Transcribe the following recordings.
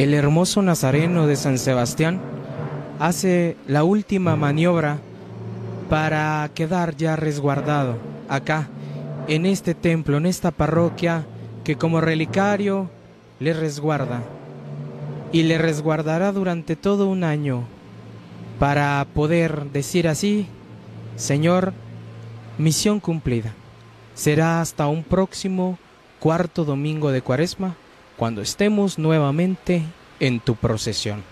el hermoso Nazareno de San Sebastián hace la última maniobra para quedar ya resguardado acá, en este templo, en esta parroquia que como relicario le resguarda y le resguardará durante todo un año para poder decir así: Señor, misión cumplida. Será hasta un próximo cuarto domingo de Cuaresma cuando estemos nuevamente en tu procesión.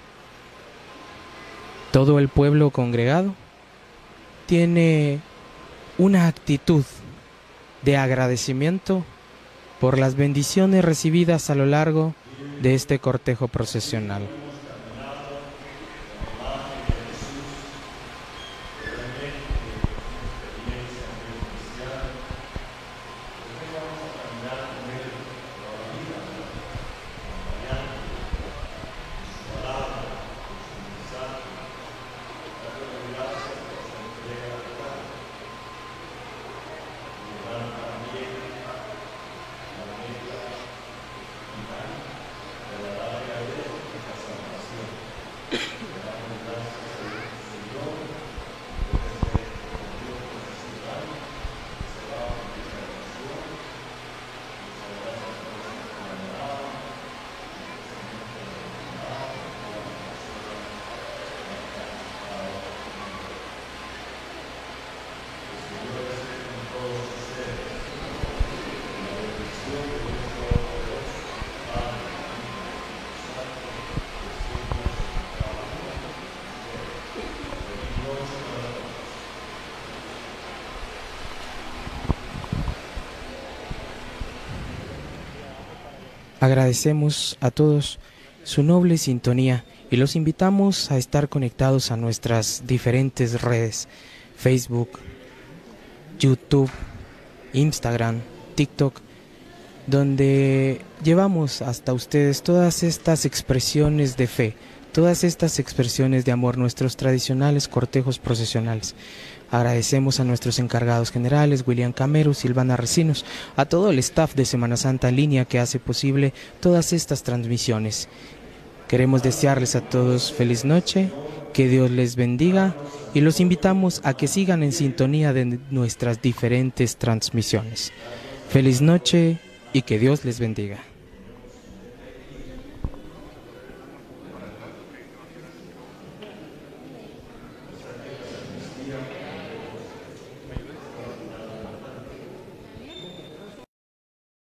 Todo el pueblo congregado tiene una actitud de agradecimiento por las bendiciones recibidas a lo largo de este cortejo procesional. Agradecemos a todos su noble sintonía y los invitamos a estar conectados a nuestras diferentes redes: Facebook, YouTube, Instagram, TikTok, donde llevamos hasta ustedes todas estas expresiones de fe, todas estas expresiones de amor, nuestros tradicionales cortejos procesionales. Agradecemos a nuestros encargados generales, William Camero, Silvana Recinos, a todo el staff de Semana Santa en línea que hace posible todas estas transmisiones. Queremos desearles a todos feliz noche, que Dios les bendiga y los invitamos a que sigan en sintonía de nuestras diferentes transmisiones. Feliz noche y que Dios les bendiga.